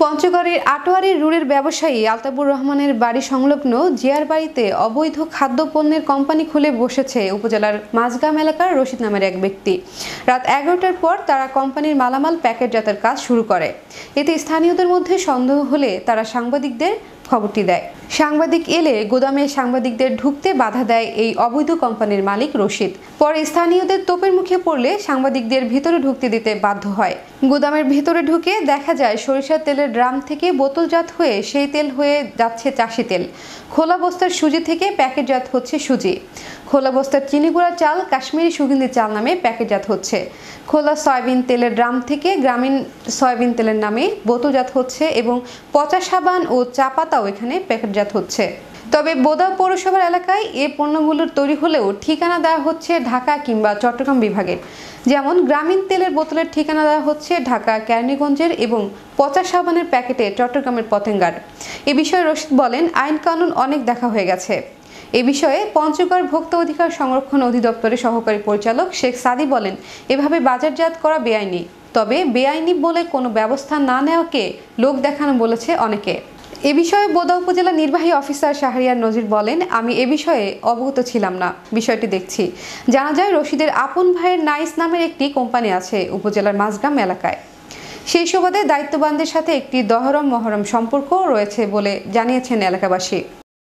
পঞ্চগড়ের আটোয়ারী রুড়ের ব্যবসায়ী আলতাবুর রহমানের বাড়ি সংলগ্ন জিয়ার বাড়িতে অবৈধ খাদ্যপণ্যের কোম্পানি খুলে বসেছে উপজেলার মাঝগ্রাম এলাকার রশিদ নামের এক ব্যক্তি। রাত 11টার পর তারা কোম্পানির মালামাল প্যাকেটজাতের কাজ শুরু করে। এতে স্থানীয়দের মধ্যে সন্দেহ হলে তারা সাংবাদিকদের খবরটি দেয়। সাংবাদিক এলে গোদামে সাংবাদিকদের ঢুকতে বাধা দেয় এই অবৈধ কোম্পানির মালিক রশিদ। পরে স্থানীয়দের তোপের মুখে পড়লে সাংবাদিকদের ভিতরে ঢুকতে দিতে বাধ্য হয়। গোদামের ভিতরে ঢুকে দেখা যায় সরিষার তেলের ড্রাম থেকে বোতলজাত হয়ে সেই তেল হয়ে যাচ্ছে চাষি তেল। খোলা বস্তার সুজি থেকে প্যাকেটজাত হচ্ছে সুজি। খোলা বস্তার চিনিগুড়া চাল কাশ্মীরি সুগন্ধি চাল নামে প্যাকেটজাত হচ্ছে। খোলা সয়াবিন তেলের ড্রাম থেকে গ্রামীণ সয়াবিন তেলের নামে বোতলজাত হচ্ছে এবং পচা সাবান ও চা পাতাও এখানে প্যাকেটজাত হচ্ছে। তবে বোদা পৌরসভার এলাকায় এ পণ্যগুলোর তৈরি হলেও ঠিকানা দেওয়া হচ্ছে ঢাকা কিংবা চট্টগ্রাম বিভাগের। যেমন গ্রামীণ তেলের বোতলের ঠিকানা দেওয়া হচ্ছে ঢাকা কেরানীগঞ্জের এবং পচা সাবানের প্যাকেটে চট্টগ্রামের পতেঙ্গার। এ বিষয়ে রশিদ বলেন, আইন কানুন অনেক দেখা হয়ে গেছে। এ বিষয়ে পঞ্চগড় ভোক্তা অধিকার সংরক্ষণ অধিদপ্তরের সহকারী পরিচালক শেখ সাদি বলেন, এভাবে বাজারজাত করা বেআইনি। তবে বেআইনি বলে কোনো ব্যবস্থা না নেওয়াকে লোক দেখানো বলেছে অনেকে। এ বিষয়ে বোদা উপজেলা নির্বাহী অফিসার শাহরিয়ার নজির বলেন, আমি এ বিষয়ে অবগত ছিলাম না, বিষয়টি দেখছি। জানা যায় রশিদের আপন ভাইয়ের নাইস নামের একটি কোম্পানি আছে উপজেলার মাঝগ্রাম এলাকায়। সেই সুবাদে দায়িত্ববানদের সাথে একটি দহরম মহরম সম্পর্ক রয়েছে বলে জানিয়েছেন এলাকাবাসী।